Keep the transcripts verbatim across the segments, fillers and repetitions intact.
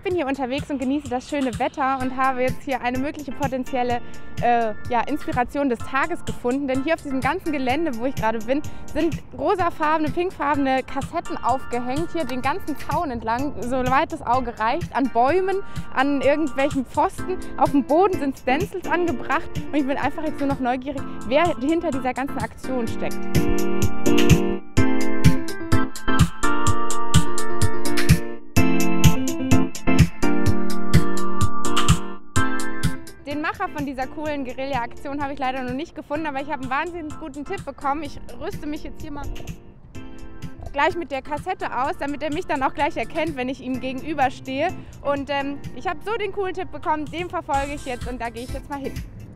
bin hier unterwegs und genieße das schöne Wetter und habe jetzt hier eine mögliche potenzielle äh, ja, Inspiration des Tages gefunden. Denn hier auf diesem ganzen Gelände, wo ich gerade bin, sind rosafarbene, pinkfarbene Kassetten aufgehängt, hier den ganzen Zaun entlang, soweit das Auge reicht, an Bäumen, an irgendwelchen Pfosten. Auf dem Boden sind Stencils angebracht und ich bin einfach jetzt nur noch neugierig, wer hinter dieser ganzen Aktion steckt. Den Macher von dieser coolen Guerilla-Aktion habe ich leider noch nicht gefunden, aber ich habe einen wahnsinnig guten Tipp bekommen. Ich rüste mich jetzt hier mal gleich mit der Kassette aus, damit er mich dann auch gleich erkennt, wenn ich ihm gegenüberstehe. Und ähm, ich habe so den coolen Tipp bekommen, den verfolge ich jetzt und da gehe ich jetzt mal hin.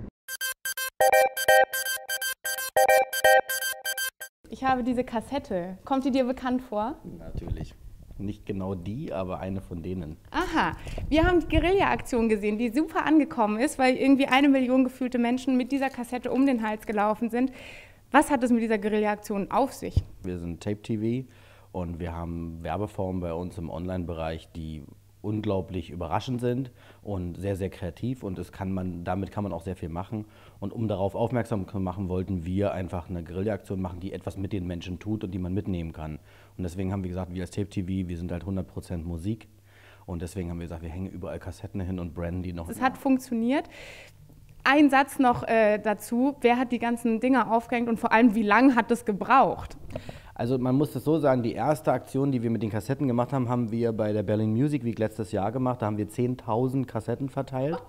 Ich habe diese Kassette. Kommt die dir bekannt vor? Natürlich. Nicht genau die, aber eine von denen. Aha, wir haben die Guerilla-Aktion gesehen, die super angekommen ist, weil irgendwie eine Million gefühlte Menschen mit dieser Kassette um den Hals gelaufen sind. Was hat es mit dieser Guerilla-Aktion auf sich? Wir sind Tape T V und wir haben Werbeformen bei uns im Online-Bereich, die unglaublich überraschend sind und sehr, sehr kreativ und das kann man, damit kann man auch sehr viel machen. Und um darauf aufmerksam zu machen, wollten wir einfach eine Guerilla-Aktion machen, die etwas mit den Menschen tut und die man mitnehmen kann. Und deswegen haben wir gesagt, wir als Tape T V, wir sind halt hundert Prozent Musik und deswegen haben wir gesagt, wir hängen überall Kassetten hin und branden die noch. Es hat funktioniert. Ein Satz noch äh, dazu, wer hat die ganzen Dinger aufgehängt und vor allem, wie lange hat es gebraucht? Also man muss das so sagen, die erste Aktion, die wir mit den Kassetten gemacht haben, haben wir bei der Berlin Music Week letztes Jahr gemacht. Da haben wir zehntausend Kassetten verteilt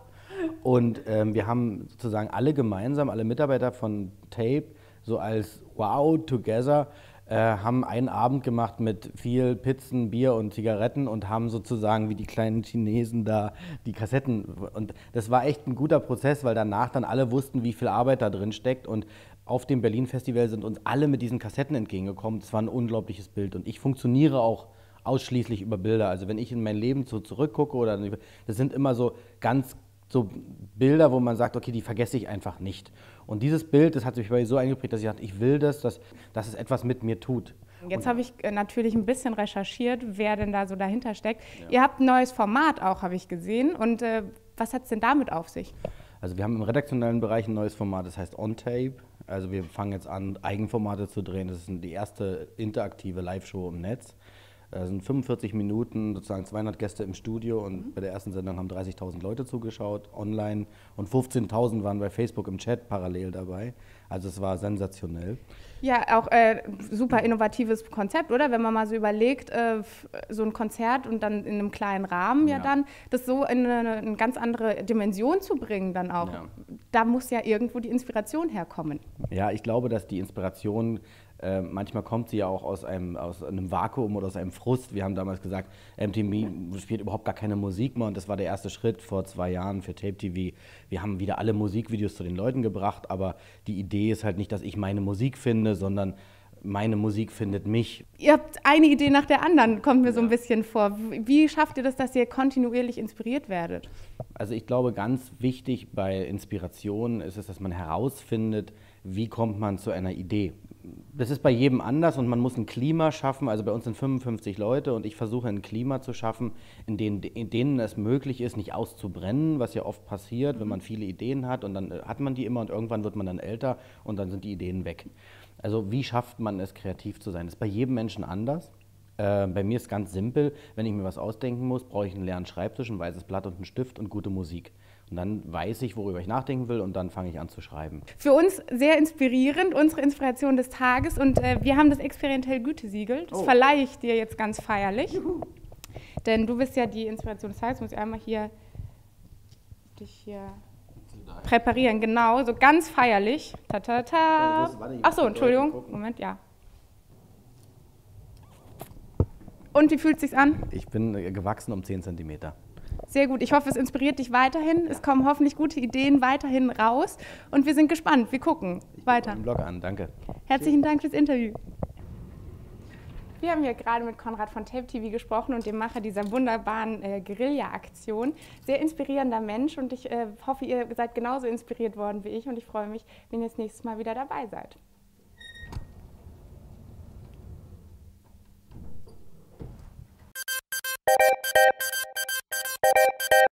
und ähm, wir haben sozusagen alle gemeinsam, alle Mitarbeiter von Tape, so als Wow Together, äh, haben einen Abend gemacht mit viel Pizzen, Bier und Zigaretten und haben sozusagen wie die kleinen Chinesen da die Kassetten. Und das war echt ein guter Prozess, weil danach dann alle wussten, wie viel Arbeit da drin steckt. Und auf dem Berlin-Festival sind uns alle mit diesen Kassetten entgegengekommen. Das war ein unglaubliches Bild. Und ich funktioniere auch ausschließlich über Bilder. Also wenn ich in mein Leben so zurückgucke, oder das sind immer so ganz so Bilder, wo man sagt, okay, die vergesse ich einfach nicht. Und dieses Bild, das hat sich bei mir so eingeprägt, dass ich dachte, ich will das, dass, dass es etwas mit mir tut. Jetzt habe ich natürlich ein bisschen recherchiert, wer denn da so dahinter steckt. Ja. Ihr habt ein neues Format auch, habe ich gesehen. Und äh, was hat es denn damit auf sich? Also wir haben im redaktionellen Bereich ein neues Format, das heißt On Tape. Also wir fangen jetzt an, Eigenformate zu drehen. Das ist die erste interaktive Live-Show im Netz. Das sind fünfundvierzig Minuten, sozusagen zweihundert Gäste im Studio und mhm. bei der ersten Sendung haben dreißigtausend Leute zugeschaut, online, und fünfzehntausend waren bei Facebook im Chat parallel dabei. Also es war sensationell. Ja, auch äh, super innovatives Konzept, oder? Wenn man mal so überlegt, äh, so ein Konzert und dann in einem kleinen Rahmen ja, ja dann, das so in eine, eine ganz andere Dimension zu bringen dann auch. Ja. Da muss ja irgendwo die Inspiration herkommen. Ja, ich glaube, dass die Inspiration, äh, manchmal kommt sie ja auch aus einem, aus einem Vakuum oder aus einem Frust. Wir haben damals gesagt, M T V spielt überhaupt gar keine Musik mehr und das war der erste Schritt vor zwei Jahren für Tape T V. Wir haben wieder alle Musikvideos zu den Leuten gebracht, aber die Idee ist halt nicht, dass ich meine Musik finde, sondern meine Musik findet mich. Ihr habt eine Idee nach der anderen, kommt mir ja so ein bisschen vor. Wie schafft ihr das, dass ihr kontinuierlich inspiriert werdet? Also ich glaube, ganz wichtig bei Inspiration ist es, dass man herausfindet, wie kommt man zu einer Idee. Das ist bei jedem anders und man muss ein Klima schaffen. Also bei uns sind fünfundfünfzig Leute und ich versuche ein Klima zu schaffen, in denen, in denen es möglich ist, nicht auszubrennen, was ja oft passiert, wenn man viele Ideen hat und dann hat man die immer und irgendwann wird man dann älter und dann sind die Ideen weg. Also wie schafft man es, kreativ zu sein? Das ist bei jedem Menschen anders. Äh, bei mir ist es ganz simpel, wenn ich mir was ausdenken muss, brauche ich einen leeren Schreibtisch, ein weißes Blatt und einen Stift und gute Musik. Und dann weiß ich, worüber ich nachdenken will und dann fange ich an zu schreiben. Für uns sehr inspirierend, unsere Inspiration des Tages und äh, wir haben das experimentell Gütesiegel. Das oh. verleihe ich dir jetzt ganz feierlich. Juhu. Denn du bist ja die Inspiration des Tages. Muss ich einmal hier dich hier präparieren, genau, so ganz feierlich. Ta ta ta. Ach so, Entschuldigung. Moment, ja. Und wie fühlt es sich an? Ich bin gewachsen um zehn Zentimeter. Sehr gut. Ich hoffe, es inspiriert dich weiterhin. Es kommen hoffentlich gute Ideen weiterhin raus. Und wir sind gespannt. Wir gucken ich weiter. Den Blog an. Danke. Herzlichen Dank fürs Interview. Wir haben hier gerade mit Konrad von Tape T V gesprochen und dem Macher dieser wunderbaren äh, Guerilla-Aktion. Sehr inspirierender Mensch und ich äh, hoffe, ihr seid genauso inspiriert worden wie ich und ich freue mich, wenn ihr das nächste Mal wieder dabei seid.